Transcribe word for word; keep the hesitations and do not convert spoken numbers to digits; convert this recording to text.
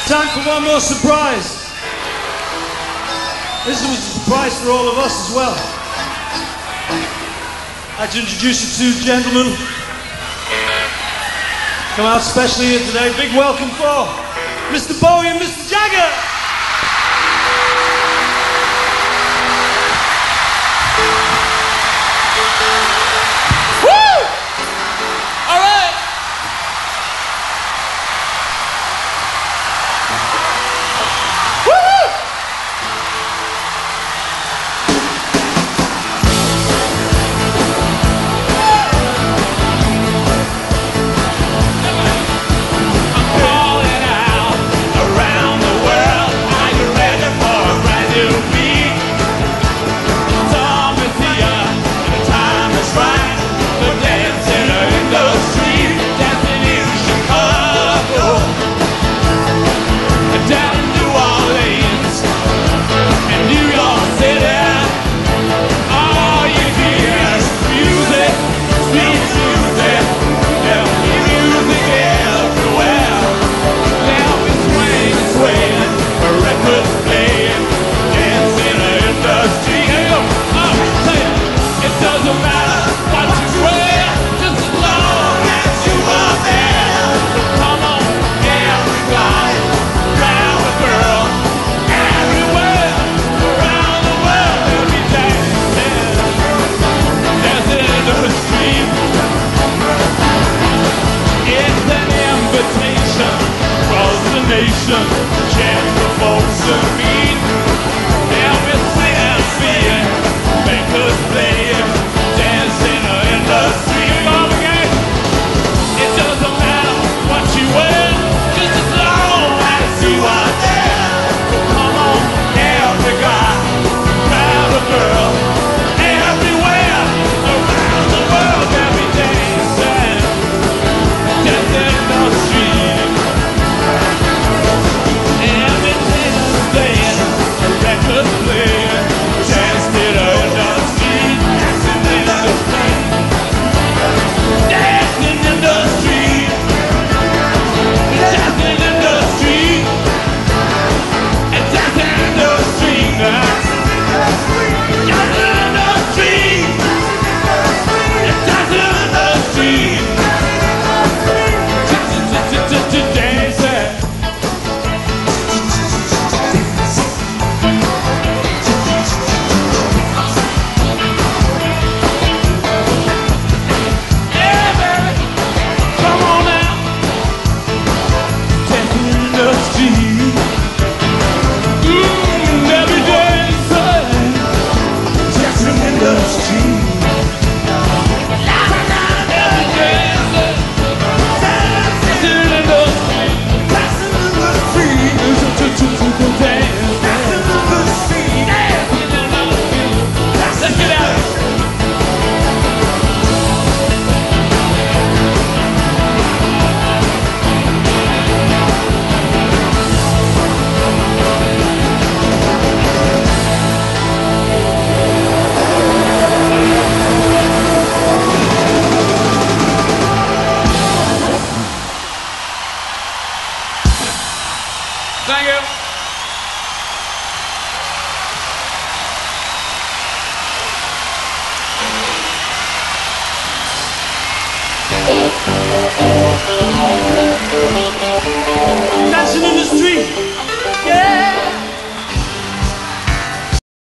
Time for one more surprise. This was a surprise for all of us as well. I'd like to introduce you to gentlemen. Come out specially here today. Big welcome for Mister Bowie and Mister Jagger. Chance for folks to meet. Help me see and feel. Make us play. Dance in the street. Come again. It doesn't matter what you wear, just as long as you are there. Come on, every guy, grab a girl. Everywhere around the world, they'll be dancing. Dancing in the street. Thank you. Oh,